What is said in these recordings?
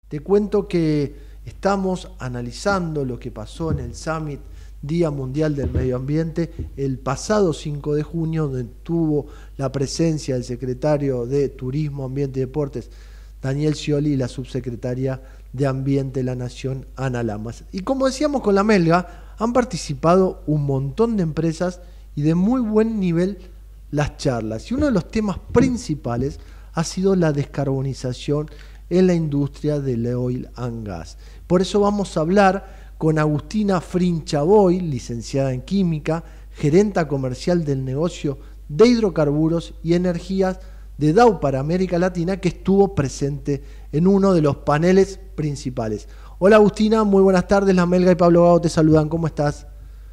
Te cuento que estamos analizando lo que pasó en el Summit Día Mundial del Medio Ambiente el pasado 5 de junio, donde tuvo la presencia del secretario de Turismo, Ambiente y Deportes, Daniel Scioli, y la subsecretaria de Ambiente de la Nación, Ana Lamas. Y como decíamos con la Melga, han participado un montón de empresas y de muy buen nivel las charlas. Y uno de los temas principales ha sido la descarbonización en la industria del oil and gas. Por eso vamos a hablar con Agustina Frinchaboy, licenciada en Química, gerenta comercial del negocio de hidrocarburos y energías de Dow para América Latina, que estuvo presente en uno de los paneles principales. Hola Agustina, muy buenas tardes, la Melga y Pablo Gago te saludan, ¿cómo estás?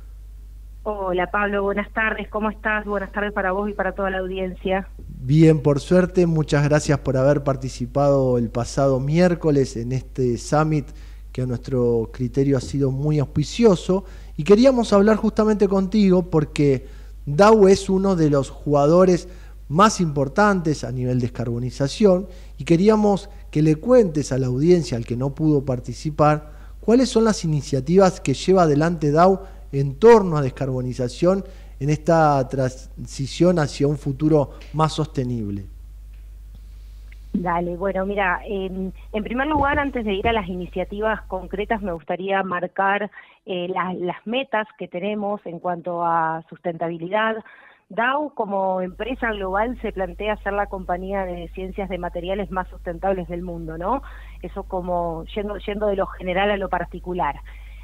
Hola Pablo, buenas tardes, ¿cómo estás? Buenas tardes para vos y para toda la audiencia. Bien, por suerte, muchas gracias por haber participado el pasado miércoles en este summit que a nuestro criterio ha sido muy auspicioso, y queríamos hablar justamente contigo porque Dow es uno de los jugadores más importantes a nivel de descarbonización, y queríamos que le cuentes a la audiencia, al que no pudo participar, cuáles son las iniciativas que lleva adelante Dow en torno a descarbonización en esta transición hacia un futuro más sostenible. Dale, bueno, mira, en primer lugar, antes de ir a las iniciativas concretas, me gustaría marcar las metas que tenemos en cuanto a sustentabilidad. Dow, como empresa global, se plantea ser la compañía de ciencias de materiales más sustentables del mundo, ¿no? Eso como yendo de lo general a lo particular.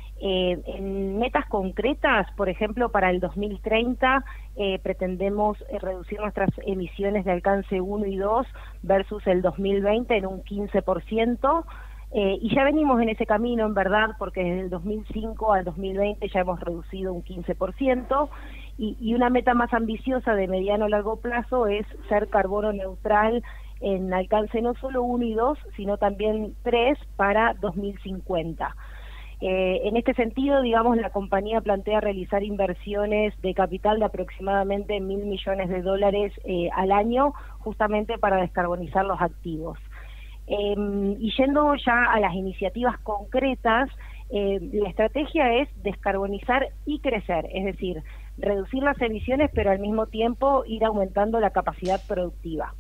En metas concretas, por ejemplo, para el 2030 pretendemos reducir nuestras emisiones de alcance 1 y 2 versus el 2020 en un 15%, y ya venimos en ese camino, en verdad, porque desde el 2005 al 2020 ya hemos reducido un 15%, y una meta más ambiciosa de mediano a largo plazo es ser carbono neutral en alcance no solo 1 y 2, sino también 3 para 2050. En este sentido, digamos, la compañía plantea realizar inversiones de capital de aproximadamente $1.000 millones al año, justamente para descarbonizar los activos. Y yendo ya a las iniciativas concretas, la estrategia es descarbonizar y crecer, es decir, reducir las emisiones, pero al mismo tiempo ir aumentando la capacidad productiva.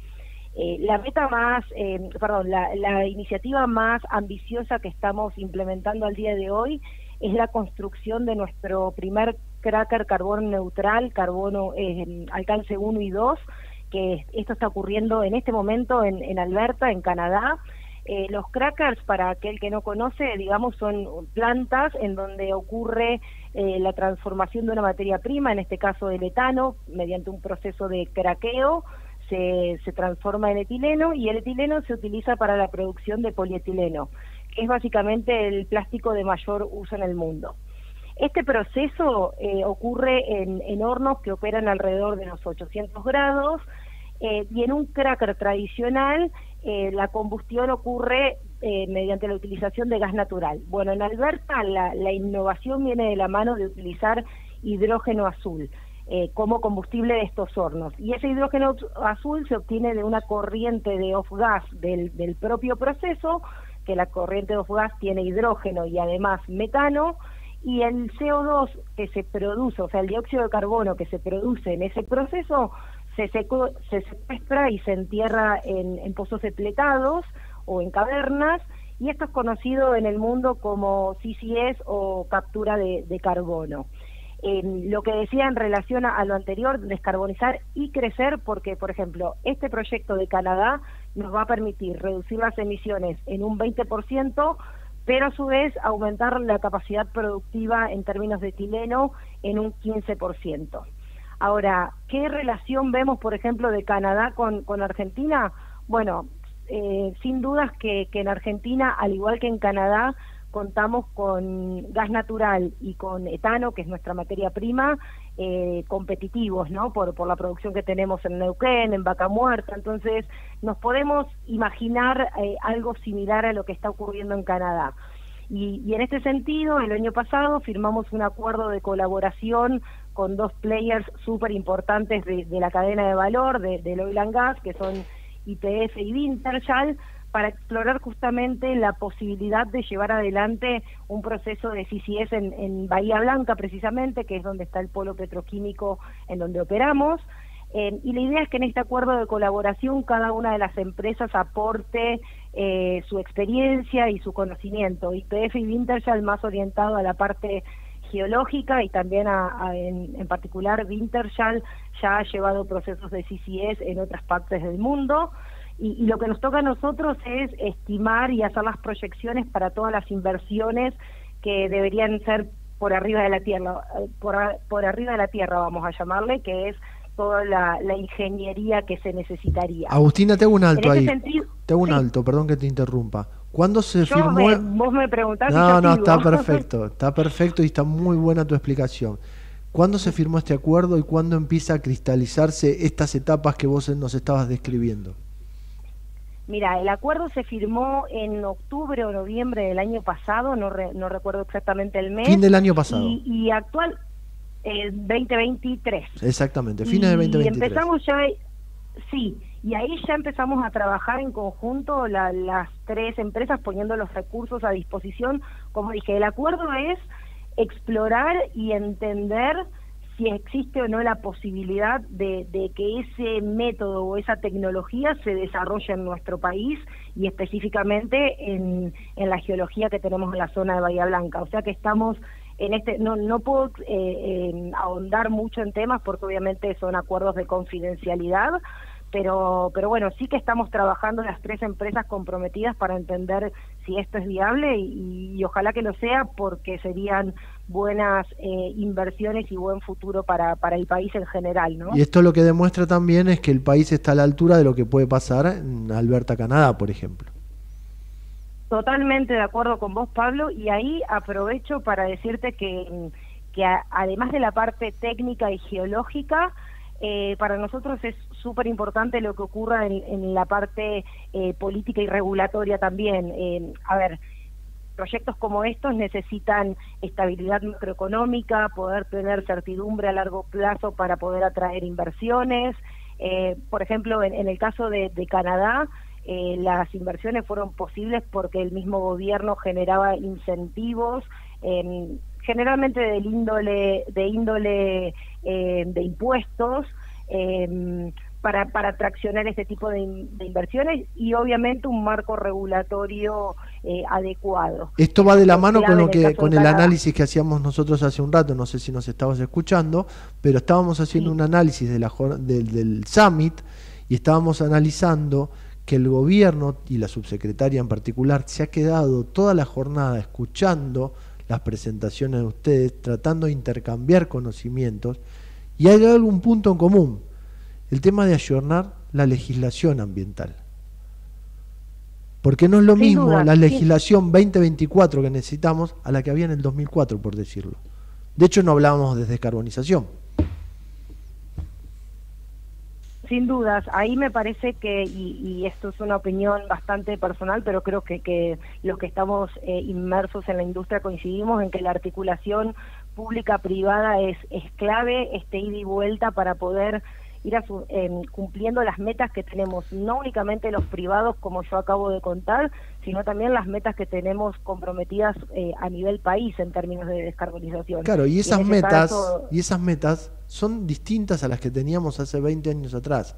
La iniciativa más ambiciosa que estamos implementando al día de hoy es la construcción de nuestro primer cracker carbono neutral, carbono alcance 1 y 2, que esto está ocurriendo en este momento en Alberta, en Canadá. Los crackers, para aquel que no conoce, digamos, son plantas en donde ocurre la transformación de una materia prima, en este caso el etano, mediante un proceso de craqueo. Se transforma en etileno, y el etileno se utiliza para la producción de polietileno, que es básicamente el plástico de mayor uso en el mundo. Este proceso ocurre en hornos que operan alrededor de los 800 grados, y en un cracker tradicional la combustión ocurre mediante la utilización de gas natural. Bueno, en Alberta la innovación viene de la mano de utilizar hidrógeno azul como combustible de estos hornos, y ese hidrógeno azul se obtiene de una corriente de off-gas del propio proceso, que la corriente de off-gas tiene hidrógeno y además metano, y el CO2 que se produce, o sea, el dióxido de carbono que se produce en ese proceso, se secuestra y se entierra en pozos depletados o en cavernas, y esto es conocido en el mundo como CCS o captura de carbono. Lo que decía en relación a lo anterior, descarbonizar y crecer, porque, por ejemplo, este proyecto de Canadá nos va a permitir reducir las emisiones en un 20%, pero a su vez aumentar la capacidad productiva en términos de etileno en un 15%. Ahora, ¿qué relación vemos, por ejemplo, de Canadá con Argentina? Bueno, sin dudas que en Argentina, al igual que en Canadá, contamos con gas natural y con etano, que es nuestra materia prima, competitivos, ¿no? Por la producción que tenemos en Neuquén, en Vaca Muerta. Entonces, nos podemos imaginar algo similar a lo que está ocurriendo en Canadá. Y en este sentido, el año pasado firmamos un acuerdo de colaboración con dos players súper importantes de la cadena de valor del oil and gas, que son YPF y Wintershall, para explorar justamente la posibilidad de llevar adelante un proceso de CCS en Bahía Blanca, precisamente, que es donde está el polo petroquímico en donde operamos. Y la idea es que en este acuerdo de colaboración cada una de las empresas aporte su experiencia y su conocimiento. YPF y Wintershall más orientado a la parte geológica, y también en particular Wintershall ya ha llevado procesos de CCS en otras partes del mundo. Y lo que nos toca a nosotros es estimar y hacer las proyecciones para todas las inversiones que deberían ser por arriba de la tierra, por arriba de la tierra vamos a llamarle, que es toda la ingeniería que se necesitaría. Agustina, te hago un alto ahí. Te hago un sí. alto, perdón que te interrumpa. ¿Cuándo se firmó? Vos me preguntás. No, está perfecto y está muy buena tu explicación. ¿Cuándo se firmó este acuerdo y cuándo empieza a cristalizarse estas etapas que vos nos estabas describiendo? Mira, el acuerdo se firmó en octubre o noviembre del año pasado, no recuerdo exactamente el mes. Fin del año pasado. Y actual, 2023. Exactamente, fines de 2023. Y empezamos ya, sí, y ahí ya empezamos a trabajar en conjunto las tres empresas poniendo los recursos a disposición. Como dije, el acuerdo es explorar y entender si existe o no la posibilidad de que ese método o esa tecnología se desarrolle en nuestro país y específicamente en la geología que tenemos en la zona de Bahía Blanca. O sea que estamos en no puedo ahondar mucho en temas porque obviamente son acuerdos de confidencialidad, pero bueno, sí que estamos trabajando las tres empresas comprometidas para entender si esto es viable y ojalá que lo sea, porque serían buenas inversiones y buen futuro para el país en general, ¿no? Y esto lo que demuestra también es que el país está a la altura de lo que puede pasar en Alberta, Canadá, por ejemplo. Totalmente de acuerdo con vos, Pablo, y ahí aprovecho para decirte que además de la parte técnica y geológica, para nosotros es súper importante lo que ocurra en la parte política y regulatoria también. A ver, proyectos como estos necesitan estabilidad macroeconómica, poder tener certidumbre a largo plazo para poder atraer inversiones. Por ejemplo, en el caso de Canadá, las inversiones fueron posibles porque el mismo gobierno generaba incentivos, generalmente de índole de impuestos, para traccionar este tipo de inversiones y obviamente un marco regulatorio adecuado. Esto va de la mano con el análisis que hacíamos nosotros hace un rato, no sé si nos estabas escuchando, pero estábamos haciendo un análisis del Summit y estábamos analizando que el gobierno y la subsecretaria en particular se ha quedado toda la jornada escuchando las presentaciones de ustedes, tratando de intercambiar conocimientos, y hay algún punto en común: el tema de ayornar la legislación ambiental. Porque no es lo mismo la legislación 2024 que necesitamos a la que había en el 2004, por decirlo. De hecho, no hablábamos de descarbonización. Sin dudas, ahí me parece que, y esto es una opinión bastante personal, pero creo que los que estamos inmersos en la industria coincidimos en que la articulación pública-privada es clave, ida y vuelta para poder ir cumpliendo las metas que tenemos, no únicamente los privados, como yo acabo de contar, sino también las metas que tenemos comprometidas a nivel país en términos de descarbonización. Claro, y esas metas son distintas a las que teníamos hace 20 años atrás.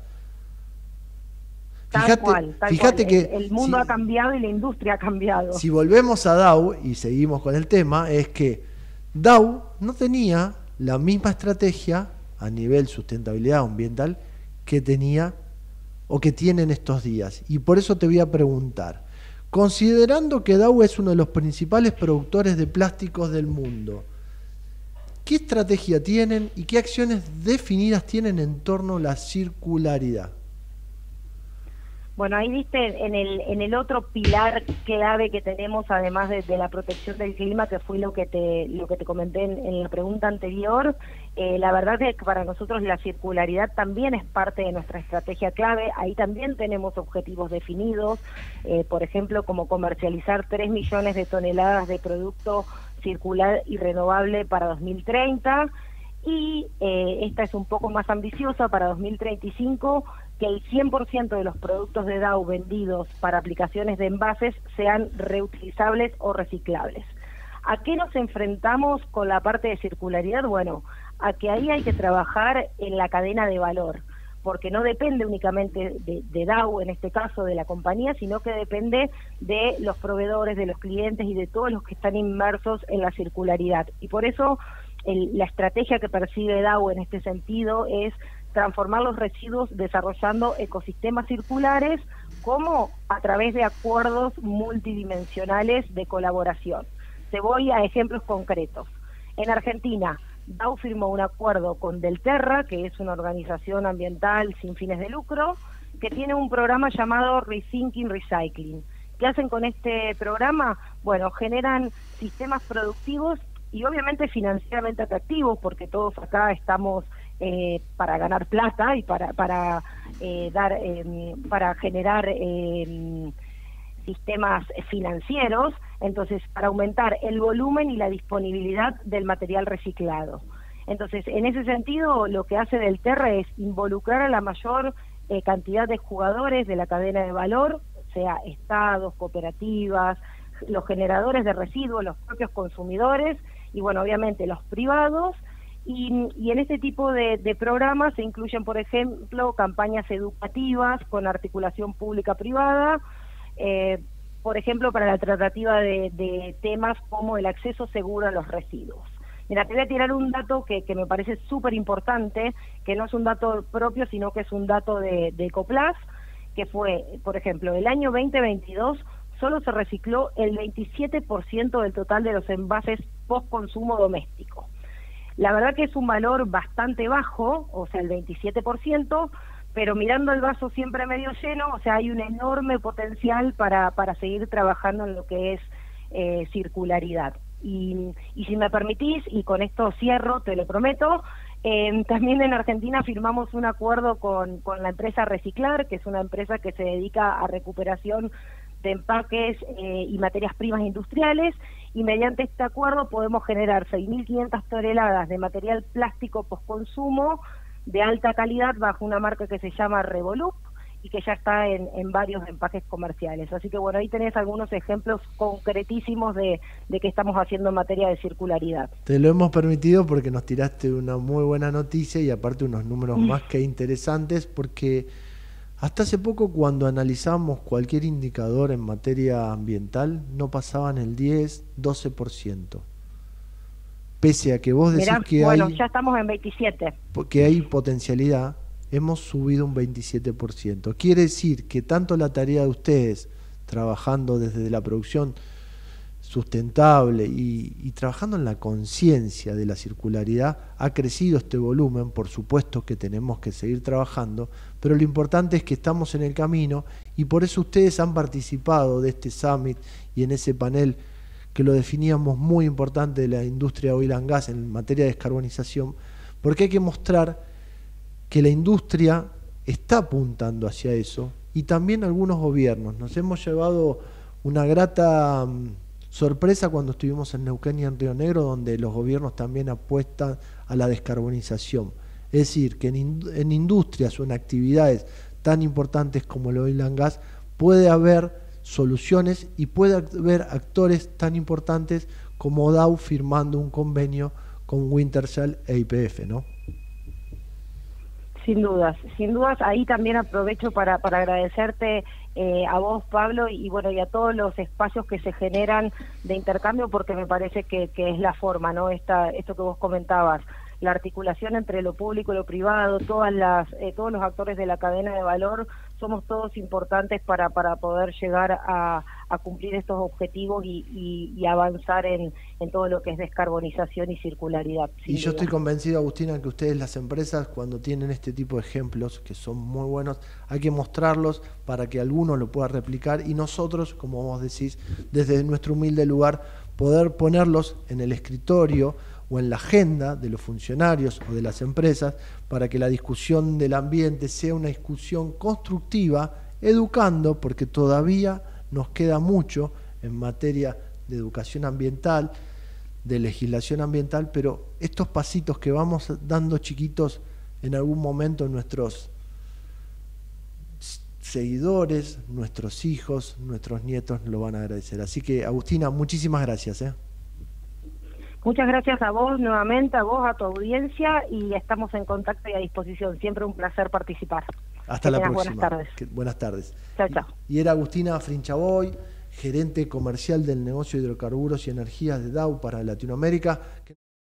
Fíjate que el mundo ha cambiado y la industria ha cambiado. Si volvemos a Dow y seguimos con el tema, es que Dow no tenía la misma estrategia a nivel sustentabilidad ambiental que tenía o que tiene en estos días. Y por eso te voy a preguntar, considerando que Dow es uno de los principales productores de plásticos del mundo, ¿qué estrategia tienen y qué acciones definidas tienen en torno a la circularidad? Bueno, ahí viste en el otro pilar clave que tenemos, además de la protección del clima, que fue lo que te comenté en la pregunta anterior. La verdad es que para nosotros la circularidad también es parte de nuestra estrategia clave. Ahí también tenemos objetivos definidos, por ejemplo, como comercializar 3 millones de toneladas de producto circular y renovable para 2030. Y esta es un poco más ambiciosa, para 2035 que el 100% de los productos de DAO vendidos para aplicaciones de envases sean reutilizables o reciclables. ¿A qué nos enfrentamos con la parte de circularidad? Bueno, a que ahí hay que trabajar en la cadena de valor, porque no depende únicamente de DAO, en este caso de la compañía, sino que depende de los proveedores, de los clientes y de todos los que están inmersos en la circularidad. Y por eso la estrategia que persigue DAO en este sentido es transformar los residuos desarrollando ecosistemas circulares, como a través de acuerdos multidimensionales de colaboración. Te voy a ejemplos concretos. En Argentina, DAO firmó un acuerdo con Delterra, que es una organización ambiental sin fines de lucro, que tiene un programa llamado Rethinking Recycling. ¿Qué hacen con este programa? Bueno, generan sistemas productivos y obviamente financieramente atractivos, porque todos acá estamos para ganar plata y para generar sistemas financieros, entonces para aumentar el volumen y la disponibilidad del material reciclado. Entonces, en ese sentido, lo que hace Delterra es involucrar a la mayor cantidad de jugadores de la cadena de valor, sea estados, cooperativas, los generadores de residuos, los propios consumidores y, bueno, obviamente los privados. Y en este tipo de programas se incluyen, por ejemplo, campañas educativas con articulación pública-privada, por ejemplo, para la tratativa de temas como el acceso seguro a los residuos. Mira, te voy a tirar un dato que me parece súper importante, que no es un dato propio, sino que es un dato de Ecoplas, que fue, por ejemplo, el año 2022 solo se recicló el 27% del total de los envases post-consumo doméstico. La verdad que es un valor bastante bajo, o sea, el 27%, pero mirando el vaso siempre medio lleno, o sea, hay un enorme potencial para seguir trabajando en lo que es circularidad. Y si me permitís, y con esto cierro, te lo prometo, también en Argentina firmamos un acuerdo con la empresa Reciclar, que es una empresa que se dedica a recuperación de empaques y materias primas industriales, y mediante este acuerdo podemos generar 6.500 toneladas de material plástico postconsumo de alta calidad bajo una marca que se llama Revolup y que ya está en varios empaques comerciales. Así que bueno, ahí tenés algunos ejemplos concretísimos de qué estamos haciendo en materia de circularidad. Te lo hemos permitido porque nos tiraste una muy buena noticia y aparte unos números más que interesantes, porque hasta hace poco, cuando analizamos cualquier indicador en materia ambiental, no pasaban el 10-12%. Pese a que vos decís que bueno, ya estamos en 27%. Que hay potencialidad, hemos subido un 27%. Quiere decir que tanto la tarea de ustedes, trabajando desde la producción sustentable y trabajando en la conciencia de la circularidad, ha crecido este volumen. Por supuesto que tenemos que seguir trabajando, pero lo importante es que estamos en el camino, y por eso ustedes han participado de este summit y en ese panel que lo definíamos muy importante de la industria oil and gas en materia de descarbonización, porque hay que mostrar que la industria está apuntando hacia eso, y también algunos gobiernos. Nos hemos llevado una grata sorpresa cuando estuvimos en Neuquén y en Río Negro, donde los gobiernos también apuestan a la descarbonización. Es decir, que en industrias o en actividades tan importantes como el oil and gas puede haber soluciones y puede haber actores tan importantes como Dow firmando un convenio con Wintershall e YPF, ¿no? Sin dudas. Ahí también aprovecho para agradecerte a vos, Pablo, y bueno, y a todos los espacios que se generan de intercambio, porque me parece que es la forma, ¿no? Esto que vos comentabas, la articulación entre lo público y lo privado, todos los actores de la cadena de valor, somos todos importantes para poder llegar a cumplir estos objetivos y avanzar en todo lo que es descarbonización y circularidad. Y yo estoy convencido, Agustina, que ustedes, las empresas, cuando tienen este tipo de ejemplos, que son muy buenos, hay que mostrarlos para que alguno lo pueda replicar, y nosotros, como vos decís, desde nuestro humilde lugar, poder ponerlos en el escritorio o en la agenda de los funcionarios o de las empresas, para que la discusión del ambiente sea una discusión constructiva, educando, porque todavía nos queda mucho en materia de educación ambiental, de legislación ambiental, pero estos pasitos que vamos dando chiquitos en algún momento en nuestros seguidores, nuestros hijos, nuestros nietos lo van a agradecer. Así que, Agustina, muchísimas gracias. Muchas gracias a vos nuevamente, a vos, a tu audiencia, y estamos en contacto y a disposición. Siempre un placer participar. Hasta la próxima. Buenas tardes. Buenas tardes. Chao, chao. Y era Agustina Frinchaboy, gerente comercial del negocio de hidrocarburos y energías de Dow para Latinoamérica.